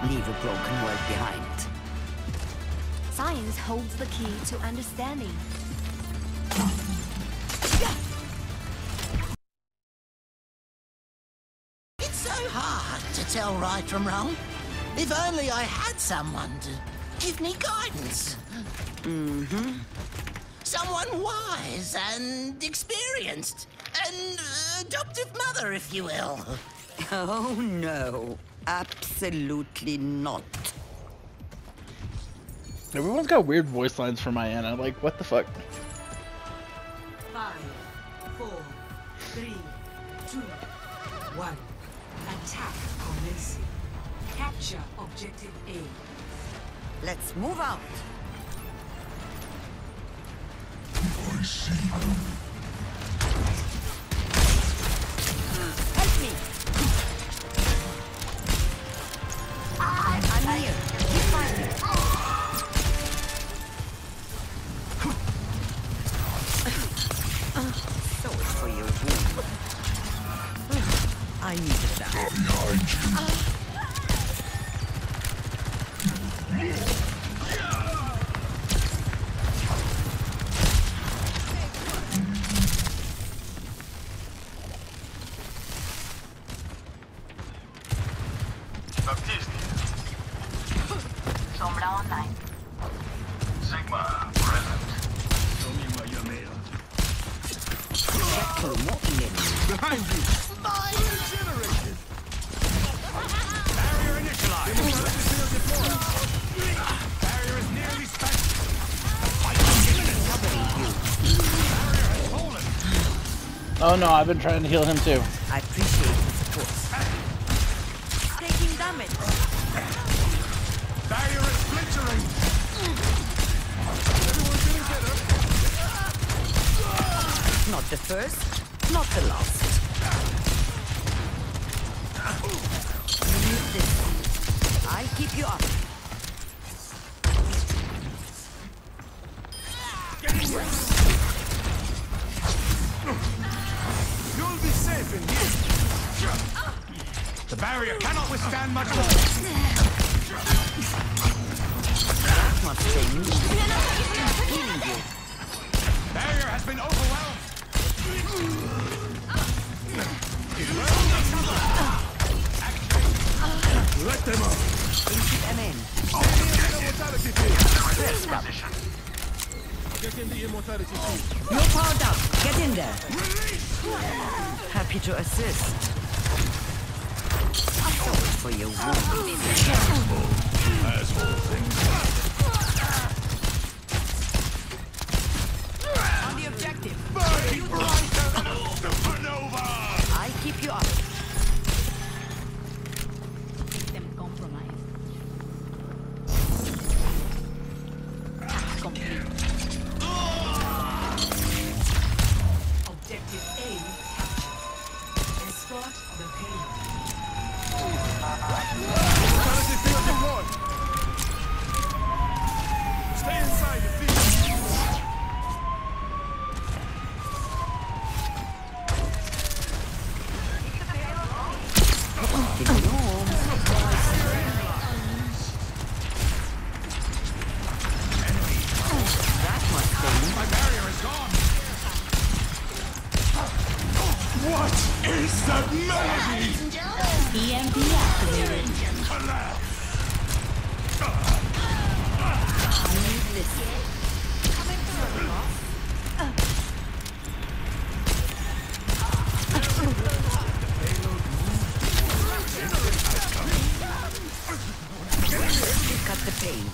leave a broken world behind. Science holds the key to understanding. It's so hard to tell right from wrong. If only I had someone to give me guidance. Mm-hmm. Someone wise and experienced. An adoptive mother, if you will. Oh, no. Absolutely not. Everyone's got weird voice lines for Mayanna. Like, what the fuck? 5, 4, 3, 2, 1. Attack commencing. Capture objective A. Let's move out. I see them. Help me. I'm here. Keep fighting. Sorry for your wound. I needed that. Behind you. Sombra online. Sigma, present. Behind you! Mine generated! Barrier initialized! Barrier is nearly spent! Barrier has fallen! Oh no, I've been trying to heal him too. I appreciate the support. Taking damage. Barrier is splintering! Everyone's feeling better? Not the first, not the last. You need this. I'll keep you up. You'll be safe in here! The barrier cannot withstand much more! That must say me. Healing you. Barrier has been overwhelmed! Let them up! Keep them in. Immortality field! First up. Get in the immortality field! You're powered up. Get in there. Happy to assist. Sorry for your wound. As all things. On the objective. Burning brighter than a supernova! I keep you up. System compromised. Task complete. Objective A captured. Escort the payload. Immortality field deployed! Stay inside the field! That must say My barrier is gone! What is that melody? EMP activated. Collapse! cut the pain.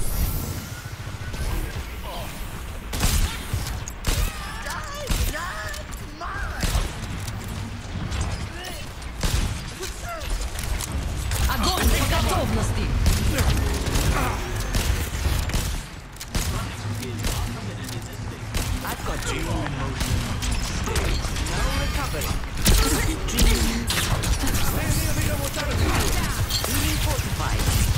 Огонь по готовности! I've got you. No recovery. Feeling fortified.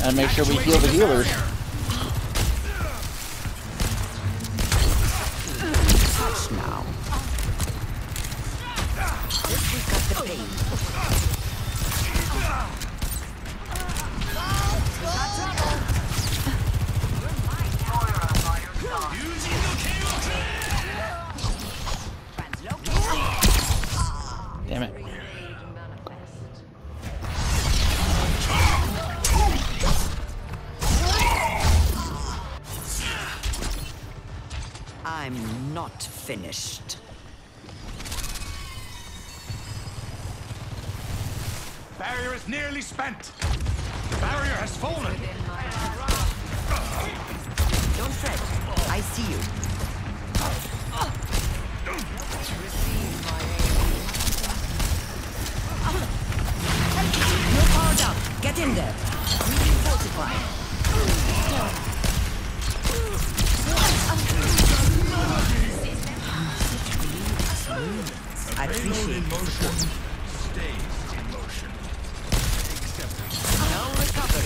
And make sure we heal the healers. Touch now. This will cut the pain. Damn it. I'm not finished. Barrier is nearly spent. The barrier has fallen. Don't fret. I see you. You're powered up. Get in there. Fortify. I appreciate it. No recovery.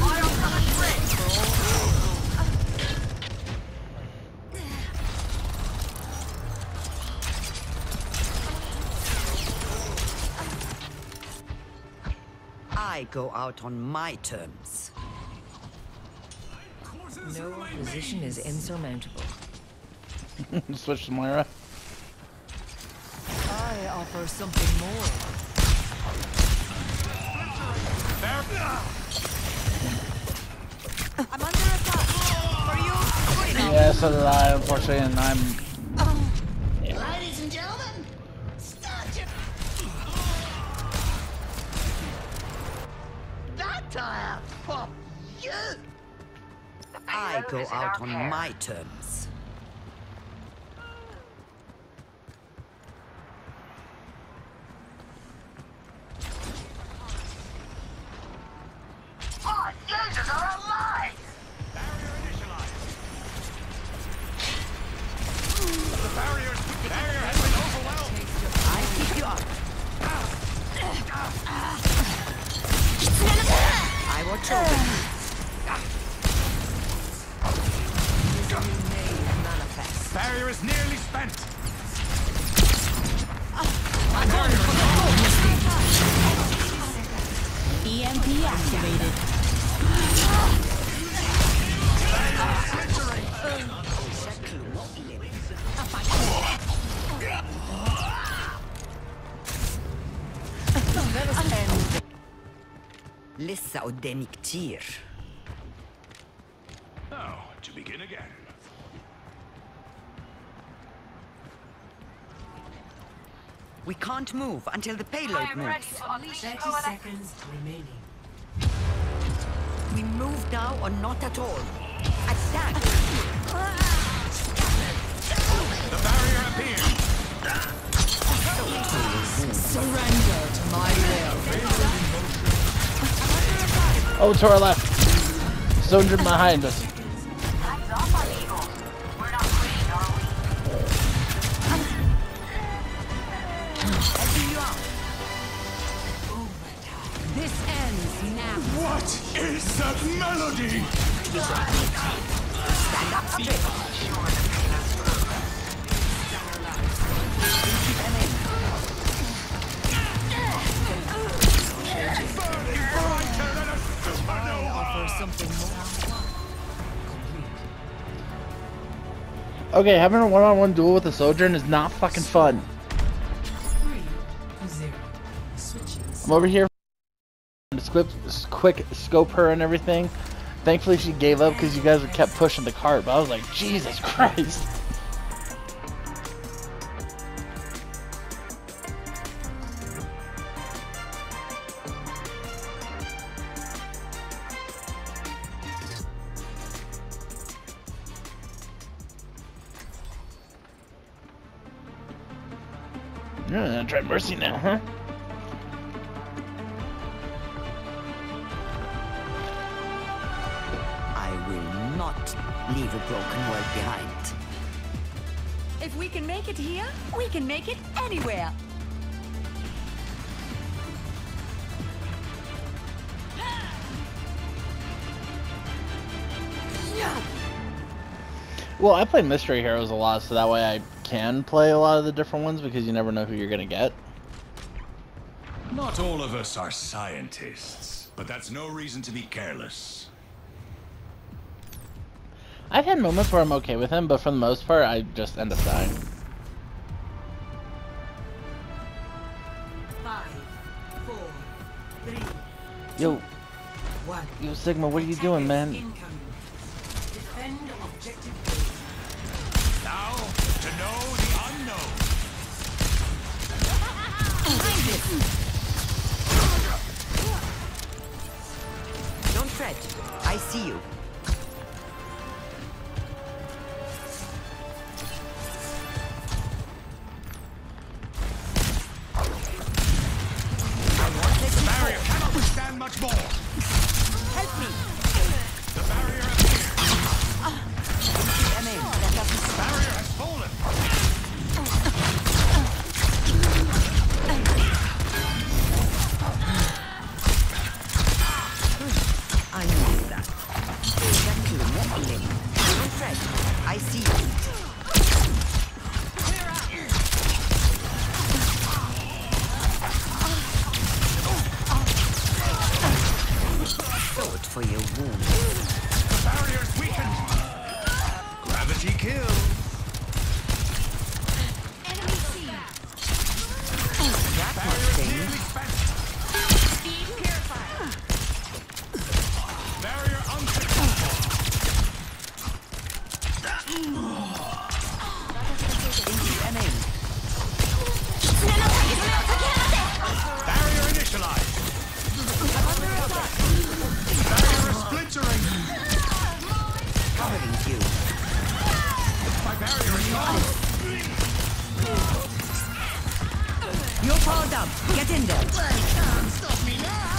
I go out on my terms. No opposition is insurmountable. Switch to Moira. I offer something more. I'm under attack. For you. Yeah, so did I, unfortunately, and I'm... Ladies and gentlemen, start your... That tire for you! I go out on my terms. Our users are alive! Barrier initialized. The barrier has been overwhelmed. I keep you up. I watch over you. Manifest. Barrier is nearly spent. EMP activated. لسه قدامي كتير. Now, to begin again. We can't move until the payload moves. 30 seconds remaining. We move now or not at all. Attack! The barrier appeared. Surrender to my will. Oh, to our left. Soldier behind us. This ends now. What is that melody? Stand up straight. Offer something more. Okay, having a one-on-one duel with a Sojourn is not fucking fun. 3-0. Switching. I'm over here to quick scope her and everything. Thankfully she gave up because you guys kept pushing the cart, but I was like, Jesus Christ. You're gonna try Mercy now, huh? I will not leave a broken world behind. If we can make it here, we can make it anywhere. Well, I play Mystery Heroes a lot, so that way I can play a lot of the different ones because you never know who you're gonna get. Not all of us are scientists, but that's no reason to be careless. I've had moments where I'm okay with him, but for the most part, I just end up dying. 5, 4, 3, Yo, 1. yo, Sigma, what are you doing, man? Incoming. Defend objective A. Now, to know the unknown. Don't fret. I see you. The barrier cannot withstand much more. Help me. The barrier appears. Amen. Let us The barrier has fallen. I knew that. Exactly. Don't fret. I see you. Thought for your wound. The barrier's weakened. Gravity kills. Enemy seen. That Barrier much is thing. nearly spent. Speed purified. Barrier unsuccessful. Amen. Barrier initialized. Barrier is splintering. Covering you. My barrier is gone. You're powered up. Get in there. Can't stop me now.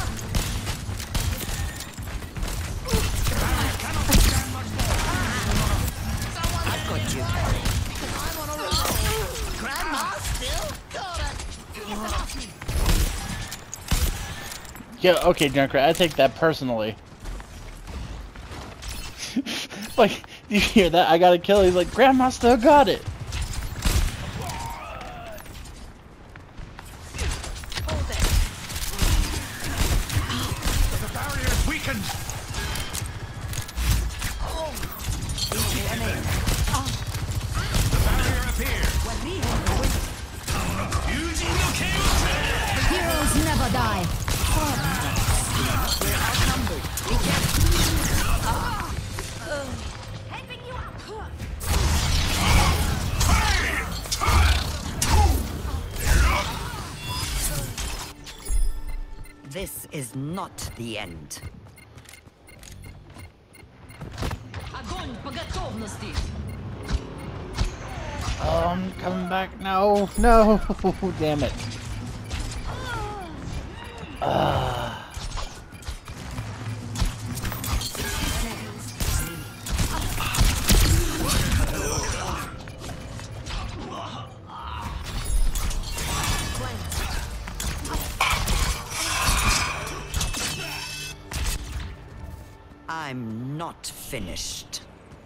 The barrier cannot withstand much more. I've got you. I'm on a roll. Grandma still got it. Yeah, okay, Junkrat, I take that personally. Like, you hear that? I got a kill. He's like, Grandma still got it. The barrier is weakened. The barrier appears. Heroes never die. Helping you up. This is not the end. Огонь по готовности. Oh, I'm coming back. No, no. Damn it. I'm not finished.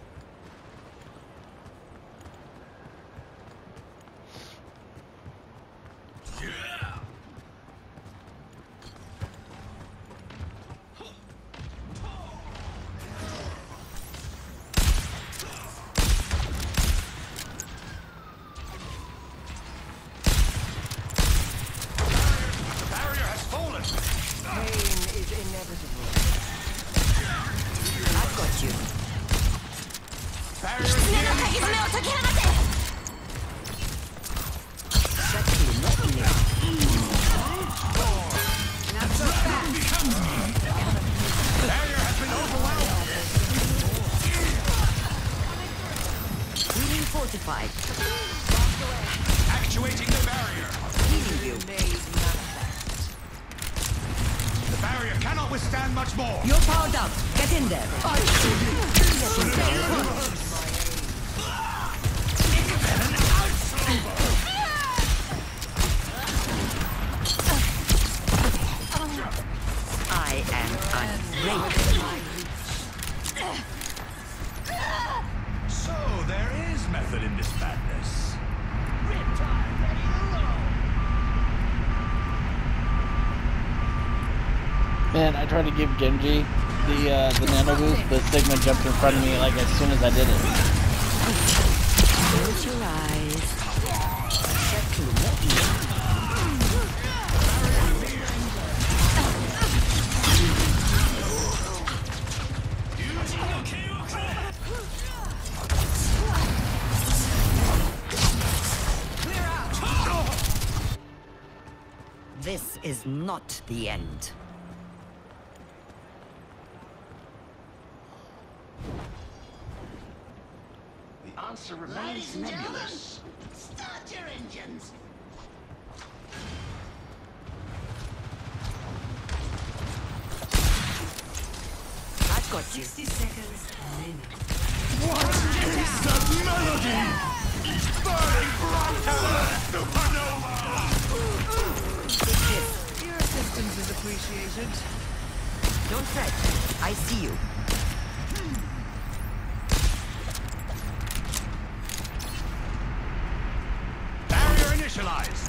The barrier has fallen. I've got you. Barrier is nearly Exactly. Not near. barrier has been overwhelmed. Healing fortified. Actuating the barrier. Healing you. The barrier cannot withstand much more. You're powered up. Get in there. I am unbreakable. So and I tried to give Genji the nano boost, but Sigma jumped in front of me like as soon as I did it. Close your eyes. This is not the end. The answer remains nebulous. Start your engines. I've got you. 60 seconds remaining. What is that melody? Burning bright supernova! Your assistance is appreciated. Don't fret. I see you. Barrier initialized.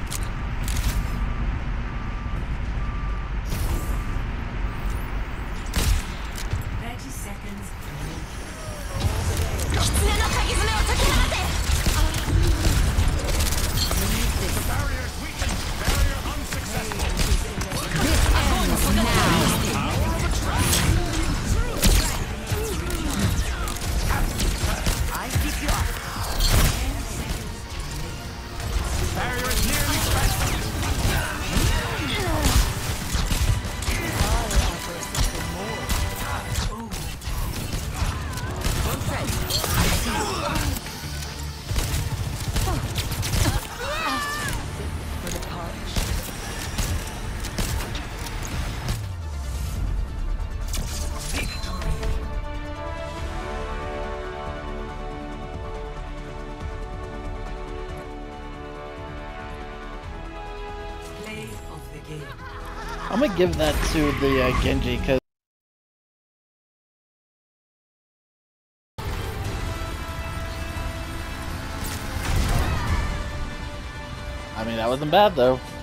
Barriers weakened. Barrier unsuccessful. I keep you up. Barrier is nearly spent. Don't fret. I see you. For the punch. Play of the game. I'm gonna give that to the Genji because I mean that wasn't bad though.